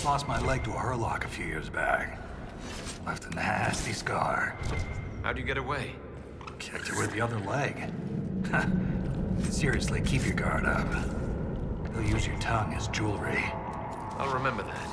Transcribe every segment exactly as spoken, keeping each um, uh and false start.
Lost my leg to a hurlock a few years back. Left a nasty scar. How'd you get away? Kicked her with the other leg. Seriously, keep your guard up. They'll use your tongue as jewelry. I'll remember that.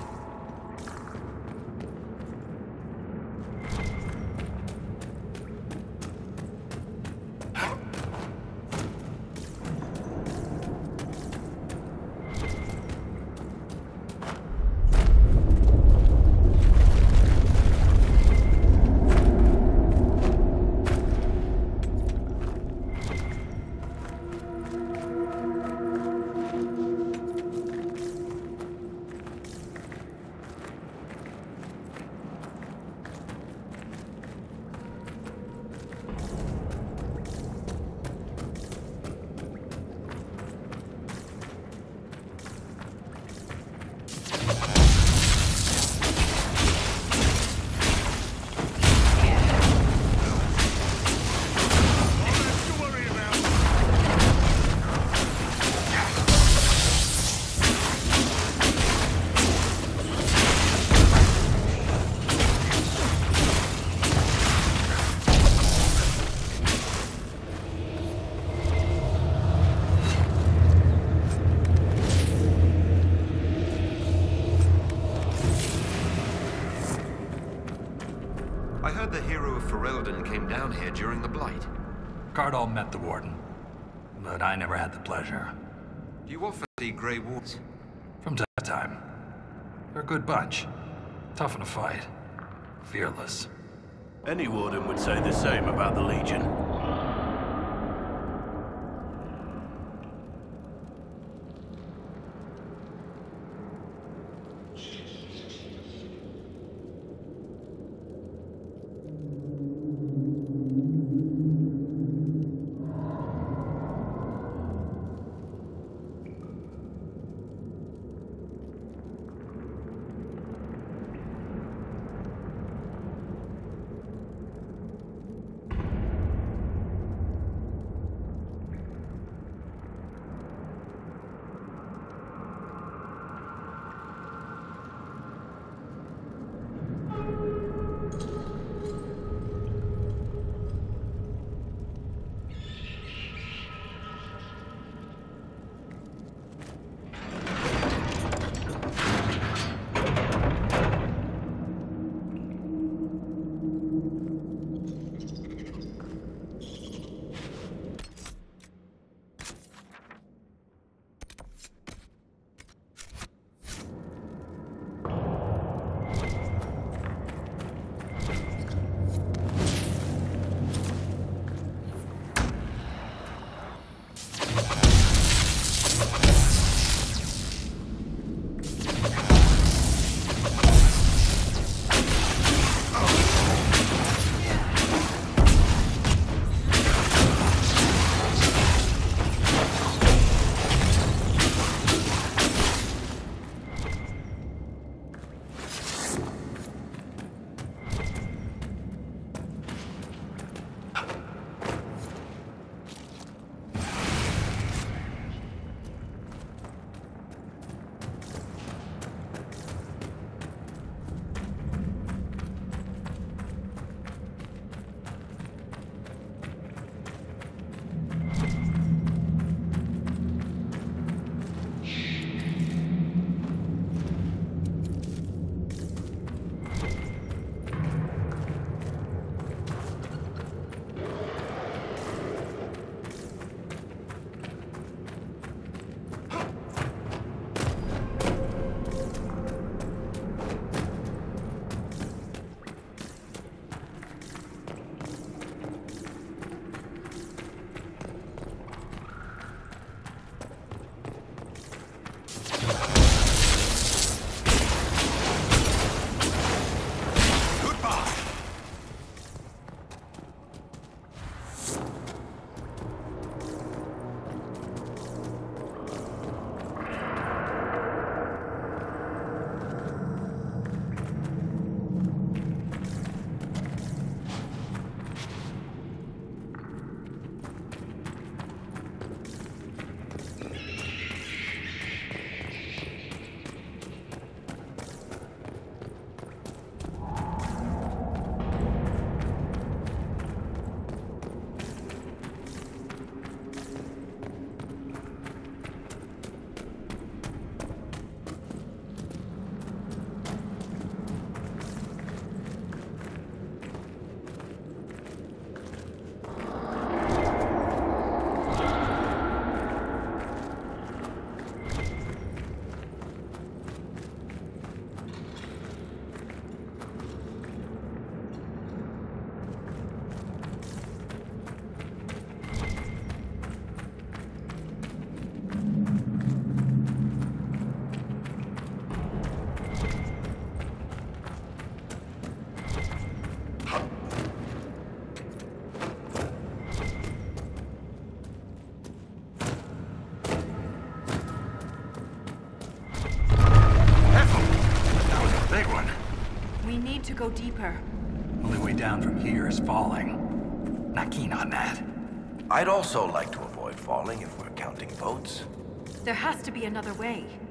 I heard the hero of Ferelden came down here during the Blight. Cardall met the Warden, but I never had the pleasure. Do you often see Grey Wards? From time to time. They're a good bunch. Tough in a fight. Fearless. Any Warden would say the same about the Legion. We need to go deeper. Only way down from here is falling. Not keen on that. I'd also like to avoid falling if we're counting votes. There has to be another way.